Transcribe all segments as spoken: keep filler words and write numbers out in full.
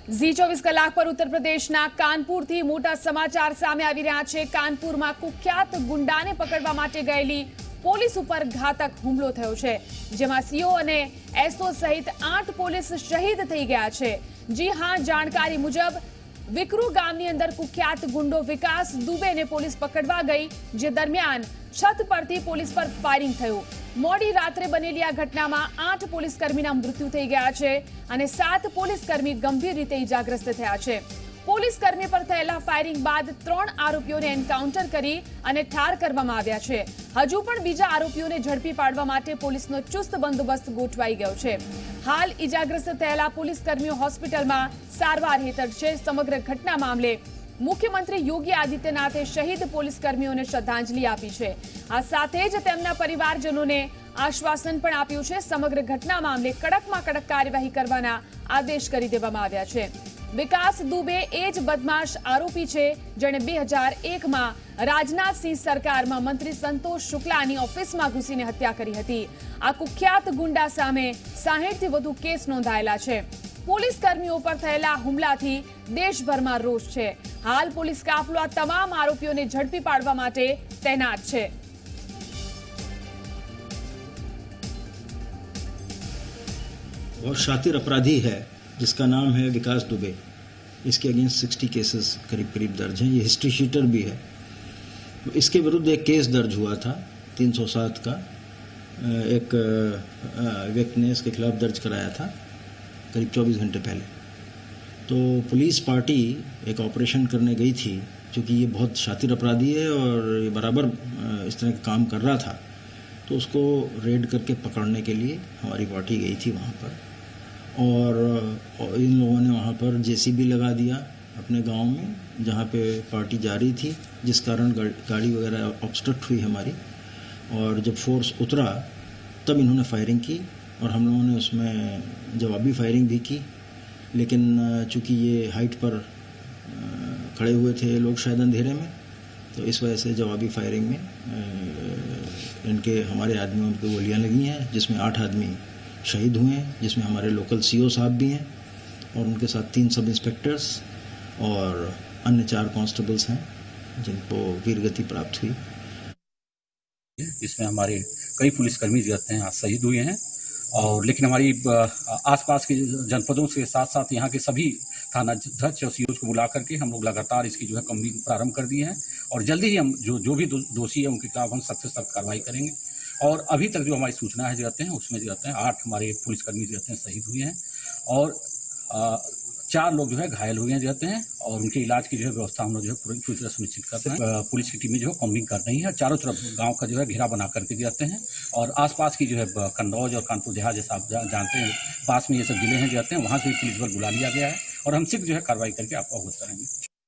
ઝી ચોવીસ કલાક પર ઉત્તર પ્રદેશના કાનપુરથી મોટા સમાચાર સામે આવી રહ્યા છે। કાનપુરમાં કુખ્યાત ગુંડાને પકડવા માટે ગયેલી પોલીસ ઉપર ઘાતક હુમલો થયો છે, જેમાં સીઓ અને એસઓ સહિત આઠ પોલીસ શહીદ થઈ ગયા છે। જી હા, જાણકારી મુજબ વિકરુ ગામની અંદર કુખ્યાત ગુંડો વિકાસ દુબેને પોલીસ પકડવા ગઈ, જે દરમિયાન છત પરથી પોલીસ પર ફાયરિંગ થયું। મોડી રાત્રે બનેલી આ ઘટનામાં આઠ પોલીસ કર્મીના મૃત્યુ થઈ ગયા છે અને સાત પોલીસ કર્મી ગંભીર રીતે ઇજાગ્રસ્ત થયા છે। પોલીસ કર્મી પર થયેલા ફાયરિંગ બાદ ત્રણ આરોપીઓને એન્કાઉન્ટર કરી અને ઠાર કરવામાં આવ્યા છે। હજુ પણ બીજા આરોપીઓને ઝડપી પાડવા માટે પોલીસનો ચુસ્ત બંદોબસ્ત ગોઠવાઈ ગયો છે। હાલ ઇજાગ્રસ્ત થયેલા પોલીસ કર્મીઓ હોસ્પિટલમાં સારવાર હેઠળ છે। સમગ્ર ઘટના મામલે મુખ્યમંત્રી યોગી આદિત્યનાથે શહીદ પોલીસ કર્મીઓને શ્રદ્ધાંજલિ આપી છે। આ સાથે જ તેમના પરિવારજનોને આશ્વાસન પણ આપ્યું છે। સમગ્ર ઘટના મામલે કડકમાં કડક કાર્યવાહી કરવાના આદેશ કરી દેવામાં આવ્યા છે। વિકાસ દુબે એ જ બદમાશ આરોપી છે, જેણે બે હજાર એકમાં રાજનાથસિંહ સરકારમાં મંત્રી સંતોષ શુક્લાની ઓફિસમાં ઘૂસીને હત્યા કરી હતી। આ કુખ્યાત ગુંડા સામે સાહીઠથી વધુ કેસ નોંધાયેલા છે। પોલીસ કર્મીઓ પર થયેલા હુમલાથી દેશભરમાં રોષ છે। હાલ પોલીસ કાફલો આ તમામ આરોપીઓને ઝડપી પાડવા માટે તૈનાત છે। बहुत शातिर अपराधी है जिसका नाम है विकास दुबे। इसके अगेंस्ट साठ केसेस करीब करीब दर्ज हैं। ये हिस्ट्री शीटर भी है। तो इसके विरुद्ध एक केस दर्ज हुआ था तीन सौ सात का, एक व्यक्ति ने इसके खिलाफ दर्ज कराया था करीब चौबीस घंटे पहले। तो पुलिस पार्टी एक ऑपरेशन करने गई थी, क्योंकि ये बहुत शातिर अपराधी है और ये बराबर इस तरह का काम कर रहा था। तो उसको रेड करके पकड़ने के लिए हमारी पार्टी गई थी वहाँ पर, और इन लोगों ने वहाँ पर जेसीबी लगा दिया अपने गांव में जहाँ पे पार्टी जा रही थी, जिस कारण गाड़ी वगैरह ऑब्स्ट्रक्ट हुई हमारी। और जब फोर्स उतरा तब इन्होंने फायरिंग की और हम लोगों ने उसमें जवाबी फायरिंग भी की। लेकिन चूँकि ये हाइट पर खड़े हुए थे लोग शायद अंधेरे में, तो इस वजह से जवाबी फायरिंग में इनके हमारे आदमियों को गोलियाँ लगी हैं, जिसमें आठ आदमी शहीद हुए हैं, जिसमें हमारे लोकल सीओ साहब भी हैं और उनके साथ तीन सब इंस्पेक्टर्स और अन्य चार कांस्टेबल्स हैं जिनको वीरगति प्राप्त हुई। इसमें हमारे कई पुलिसकर्मी जो हैं आज शहीद हुए हैं, और लेकिन हमारी आसपास के जनपदों के साथ साथ यहाँ के सभी थाना अध्यक्ष और सीओ को बुला करके हम लोग लगातार इसकी जो है कम्बिंग प्रारंभ कर दी है, और जल्दी ही हम जो जो भी दो, दोषी है उनके खिलाफ हम सख्त से सख्त कार्रवाई करेंगे। और अभी तक जो हमारी सूचना है जो जाते हैं उसमें जो जाते हैं आठ हमारे पुलिसकर्मी जो जाते हैं शहीद हुए हैं, और आ, चार लोग जो है घायल हुए हैं जाते हैं, और उनके इलाज की जो है व्यवस्था हम लोग जो है पूरी पूरी तरह सुनिश्चित करते हैं। पुलिस की टीमें जो है कॉम्बिंग कर रही है, चारों तरफ गांव का जो है घेरा बना करके जाते हैं, और आसपास की जो है कन्नौज और कानपुर देहात जैसा आप जानते हैं पास में ये सब जिले हैं जाते हैं, वहाँ से पुलिस बल बुला लिया गया है और हम शीघ्र जो है कार्रवाई करके आपको अवगत करेंगे।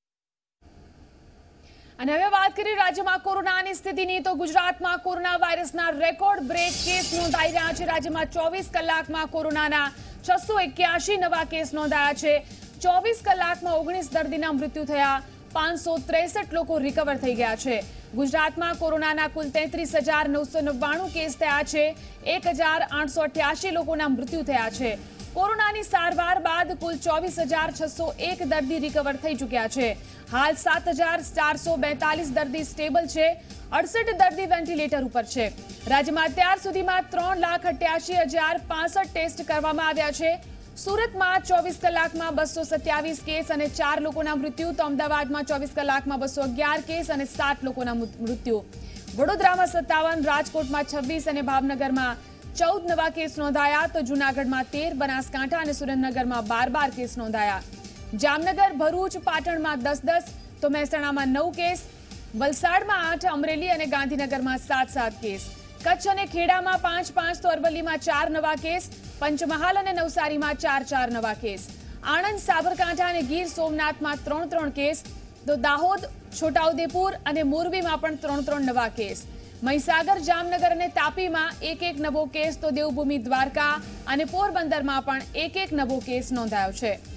અને હવે વાત કરીએ રાજ્યમાં કોરોનાની સ્થિતિની, તો ગુજરાતમાં કોરોના વાયરસના રેકોર્ડ બ્રેક કેસ નોંધાઈ રહ્યા છે। રાજ્યમાં ચોવીસ કલાકમાં કોરોનાના છસો એક્યાસી નવા કેસ નોંધાયા છે। ચોવીસ કલાકમાં ઓગણીસ દર્દીના મૃત્યુ થયા, પાંચસો ત્રેસઠ લોકો રિકવર થઈ ગયા છે। ગુજરાતમાં કોરોનાના કુલ તેત્રીસ હજાર નવસો નવ્વાણું કેસ થયા છે। એક હજાર આઠસો અઠ્યાસી લોકોના મૃત્યુ થયા છે। કોરોનાની સારવાર બાદ કુલ ચોવીસ હજાર છસો એક દર્દી રિકવર થઈ ચૂક્યા છે। હાલ સાત હજાર ચારસો બેતાલીસ દર્દી સ્ટેબલ છે, અડસઠ દર્દી વેન્ટિલેટર ઉપર છે। રાજ્યમાં અત્યાર સુધીમાં ત્રણ લાખ અઠ્યાસી હજાર પાસઠ ટેસ્ટ કરવામાં આવ્યા છે। સુરતમાં ચોવીસ કલાકમાં બસો સત્યાવીસ કેસ અને ચાર લોકોના મૃત્યુ, તો અમદાવાદમાં ચોવીસ કલાકમાં બસો અગિયાર કેસ અને સાત લોકોના મૃત્યુ। વડોદરામાં સત્તાવન, રાજકોટમાં છવ્વીસ અને ભાવનગરમાં ચૌદ નવા કેસ નોંધાયા, તો જૂનાગઢમાં તેર, બનાસકાંઠા અને સુરેન્દ્રનગરમાં બાર બાર કેસ નોંધાયા। જામનગર, ભરૂચ, પાટણમાં દસ દસ, તો મહેસાણામાં નવ કેસ, વલસાડમાં આઠ, અમરેલી અને ગાંધીનગરમાં સાત સાત કેસ, કચ્છ અને ખેડામાં પાંચ પાંચ, તો અરવલ્લીમાં ચાર નવા કેસ, પંચમહાલ અને નવસારીમાં ચાર ચાર નવા કેસ, આણંદ, સાબરકાંઠા અને ગીર સોમનાથમાં ત્રણ ત્રણ કેસ, તો દાહોદ, છોટાઉદેપુર અને મોરબીમાં પણ ત્રણ ત્રણ નવા કેસ, મહીસાગર, જામનગર અને તાપીમાં એક એક નવો કેસ, તો દેવભૂમિ દ્વારકા અને પોરબંદરમાં પણ એક એક નવો કેસ નોંધાયો છે।